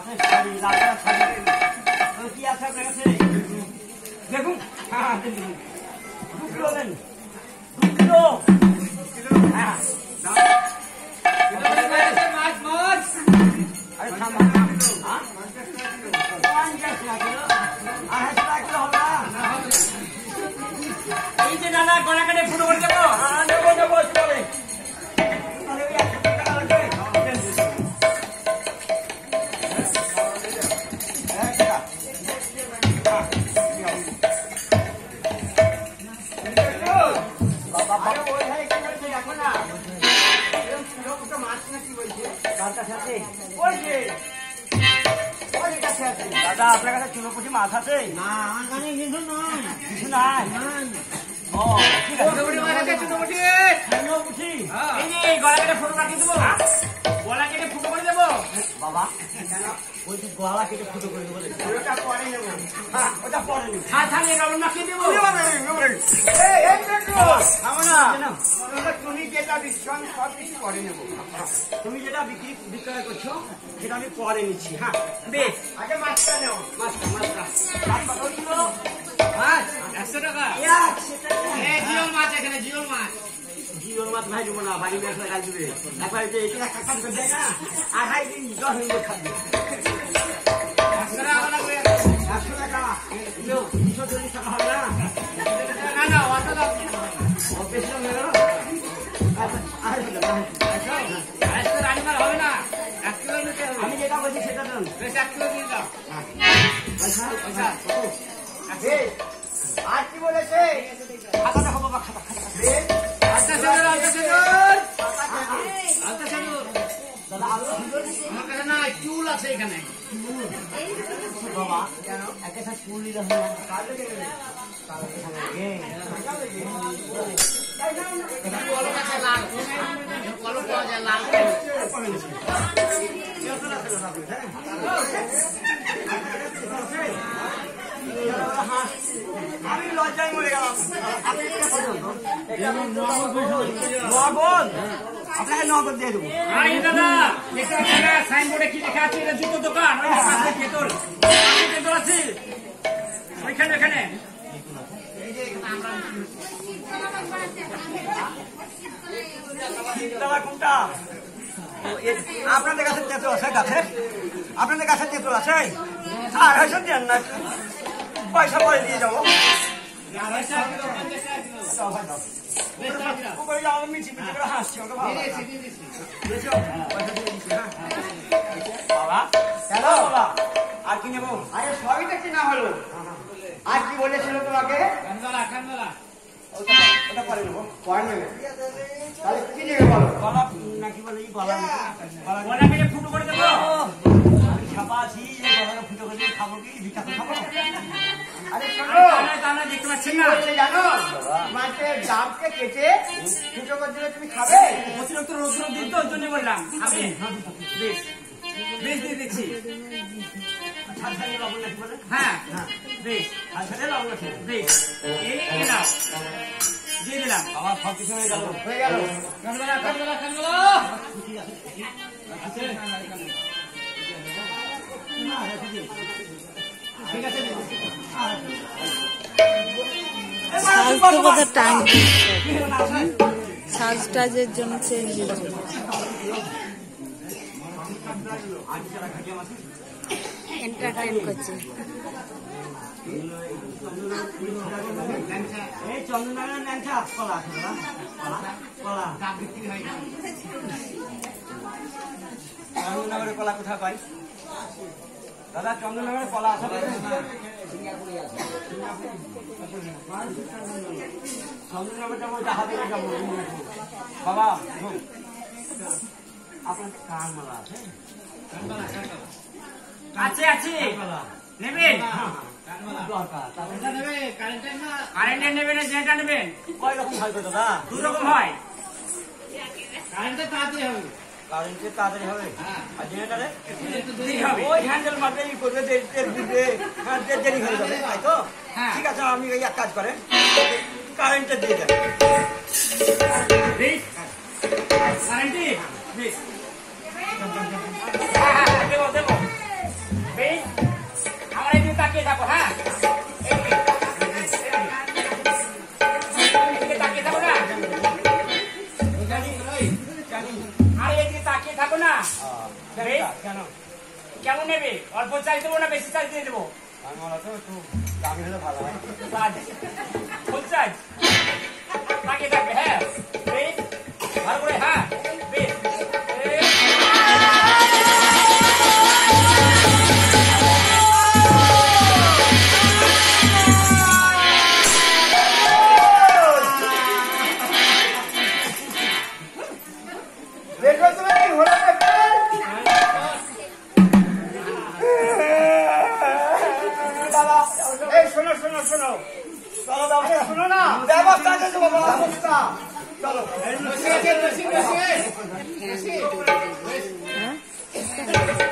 কি আছে আপনার কাছে দেখুন হ্যাঁ দেখুন 2 কিলো দেন 2 কিলো হ্যাঁ এই যে দাদা গলা কাটে ফুটো করে দেবো নেবো চলে দাদা আপনার কাছে চুনোপুটি মাছ আছে না আমার কাছে কিছু নাই ও ঠিক আছে চুনোপুটি এই যে গলা কেটে ফুটো কাটিয়ে দেবো গলা কেটে ফুটো করে দেবো বাবা ওই যে গলা কেটে ফুটো করে দেবো ওটা পরে নেবো ওটা পরে নেবো ছাড়িয়ে লবণ মাখিয়ে দেবো তুমি যেটা বিক্রয় সব কিছু পরে নেবো তুমি যেটা বিক্রয় করছো সেটা আমি পরে নিচ্ছি হ্যাঁ বেশ আগে মাছটা নেও মাছটা মাছ 100 টাকা জিওল মাছ এখানে জিওল মাছ ভাই দেবো না বাড়ি মেয়ে খাই দিবে একবার যে এটা কাকান করে দেয় না 2.5 দিন 10 মিনিট খাবে 100 টাকা 240 টাকা হবে না অত দাম বেশি দাম নেই হবে না 1 কিলো নিতে হবে আমি যেটা বলছি সেটা দেন বেশ 1 কিলো দিয়ে দাও পয়সা আর কি বলেছে খাতা দেখো বাবা খাতা আমার কাছে না চুল আছে এখানে বাবা কেন একটা চুল দিতে হবে আমি লজ্জায় মরে গেলাম আপনাকে নগদ দিয়ে দেবো দাদা সাইনবোর্ডে কি লেখা আছে এটা জুতো দোকান আছে ওইখানে এখানে কোনটা আপনাদের কাছে তেঁতুল আছে গাছে আপনাদের কাছে তেঁতুল আছে 250 দেন না পয়সা পরে দিয়ে যাবো আর কি নেবো আরে সবই দেখছি না হলো আর কি বলেছিল তোমাকে ওটা পরে নেবো পরে নেবে তাহলে কি নেবে বলো গলা নাকি বলে গলা কেটে ফুটো করে দেবো আমি ছাপা আছি গলাটা ফুটো করে দিয়ে খাবো কি ভিটা খাবো আরে শোনো দেখতে পাচ্ছেন না জানো মাছের ডাবকে কেটে ফুটো করে দিলে তুমি খাবে অতিরিক্ত রোগ দিন তো ওই জন্য বললাম আমি বেশ বেশ দিয়ে দিচ্ছি হ্যাঁ বেশ বেশ এই নাও দিয়ে দিলাম আমার সব কিছু হয়ে গেল ঠিক আছে সাজটাজের জন্য চেঞ্জের জন্য এন্টারটেইন করছে চন্দননগরের কলা কোথায় পাই দাদা চন্দননগরের কলা আছে চন্দননগর যাবো জাহাজে যাবো বাবা আপনার কান মালা আছে আছে নেবেন কারেন্টের নেবেন না যেটা নেবেন কয় রকম হয় দাদা 2 রকম হয় কারেন্টের তাড়াতাড়ি হবে কারেন্টের তাড়াতাড়ি হবে আর জেনারেটরে ওই হ্যান্ডেল মারবে ই করবে দেরি হয়ে যাবে তাই তো ঠিক আছে আমি এক কাজ করেন কারেন্টের দিয়ে দেন কারেন্টে দেবো দেবো বেশ আমার এদিকে তাকিয়ে থাকো হ্যাঁ এদিকে তাকিয়ে থাকো না আর এদিকে তাকিয়ে থাকো না কেন কেমন নেবে অল্প চার্জ দেবো না বেশি চার্জ দিয়ে দেবো আমার তো একটু দামি হলে ভালো হয় ফুল চার্জ তাকিয়ে থাকবে হ্যাঁ বেশ ভালো করে হ্যাঁ বেশ দেখো তুমি ঘোড়া দাদা এই শোনো শোনো শোনো চলো দাদা শোনো না ব্যবস্থা আছে তো বাবা ব্যবস্থা চলো হ্যাঁ